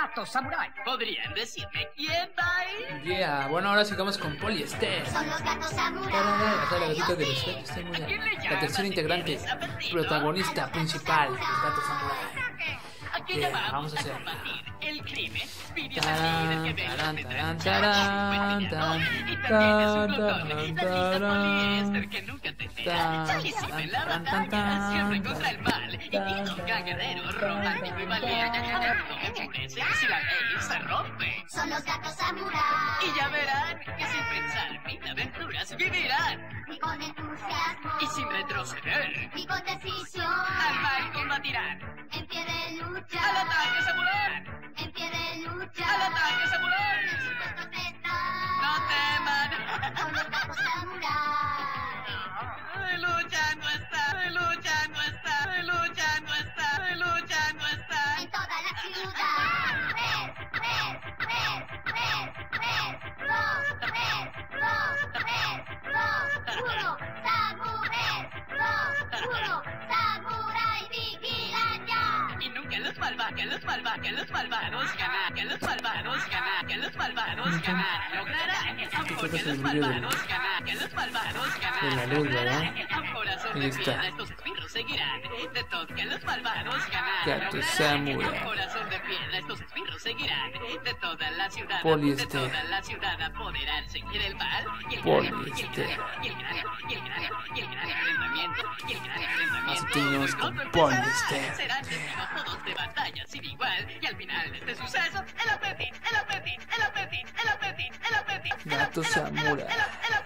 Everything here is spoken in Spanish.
gatos samurai. ¿Podrían decirme quién va ahí? Yeah, bueno, ahora sigamos con Polyester. Son los gatos samurai. Hasta la gatita de los gatos samurai. La tercera integrante, protagonista principal, los gatos samurai. Aquí Bien, vamos vamos a a hacer. combatir el crimen. Vine a Tarán, decir que tarán, vengo tarán, de tarán, y también es un tarán, glotón, la lista poliéster que nunca te entera. tarán, Salísima en la tarán, batalla, tarán, siempre contra el mal. Y digo, ganadero, romántico y valiente. No me enfurece si la ley se rompe. Son los gatos samurai. Y ya verán que sin pensar mil aventuras vivirán. Y con entusiasmo. Y sin retroceder, Y con decisión. al mal combatirán. En pie de lucha. ¡Al ataque samurái! En pie de lucha. ¡Al ataque samurái! Dispuestos están. ¡No teman! Son los gatos samurai. Lucha no está, lucha no está, lucha no está, lucha no está. En toda la ciudad. 1. Samurai vigilan ya. Y nunca los malvados, que los malvados ganan, que los malvados ganan, que los malvados ganan. Lograrán, porque los malvados ganan, que los malvados ganan. En la luz, ¿verdad? Un corazón Ahí de está. piedra, estos esbirros seguirán. De todo, que los malvados ganan. Gato Lograrán, samurai. un corazón de piedra, estos esbirros seguirán. De toda la ciudad, Poliéster. de toda la ciudad apoderarse quiere el mal. Y el Poliéster. gran enfrentamiento, y el gran enfrentamiento. Así tenemos Pronto con empezará. Poliéster. Serán testigos todos de batalla sin igual. Y al final de este suceso, el apetit, el apetit, el apetit, el apetit, el apetit, Gato samurai. el